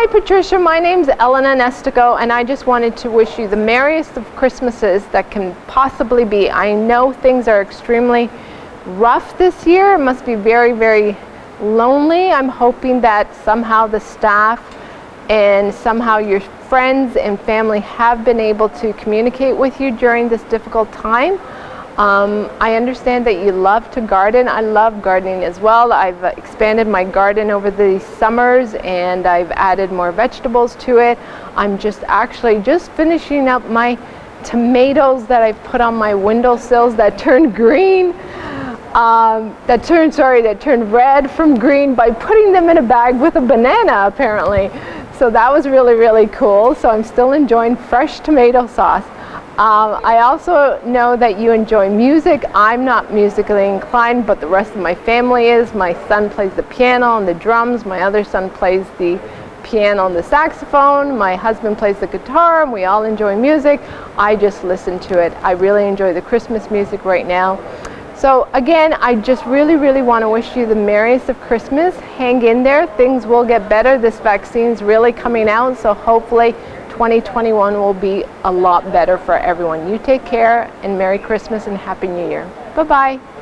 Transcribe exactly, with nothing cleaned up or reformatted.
Hi Patricia, my name's Elena Nestico, and I just wanted to wish you the merriest of Christmases that can possibly be. I know things are extremely rough this year. It must be very, very lonely. I'm hoping that somehow the staff and somehow your friends and family have been able to communicate with you during this difficult time. Um, I understand that you love to garden. I love gardening as well. I've expanded my garden over the summers and I've added more vegetables to it. I'm just actually just finishing up my tomatoes that I've put on my windowsills that turned green. Um, that turned, sorry, that turned red from green by putting them in a bag with a banana apparently. So that was really, really cool. So I'm still enjoying fresh tomato sauce. Um, I also know that you enjoy music. I'm not musically inclined, but the rest of my family is. My son plays the piano and the drums. My other son plays the piano and the saxophone. My husband plays the guitar, and we all enjoy music. I just listen to it. I really enjoy the Christmas music right now. So again, I just really, really want to wish you the merriest of Christmas. Hang in there. Things will get better. This vaccine's really coming out, so hopefully twenty twenty-one will be a lot better for everyone. You take care, and Merry Christmas and Happy New Year. Bye-bye.